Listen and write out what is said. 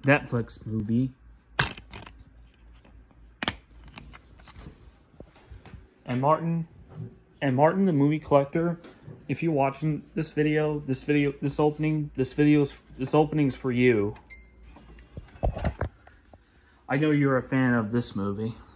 Netflix movie. And Martin, the movie collector, if you're watching this opening's for you. I know you're a fan of this movie.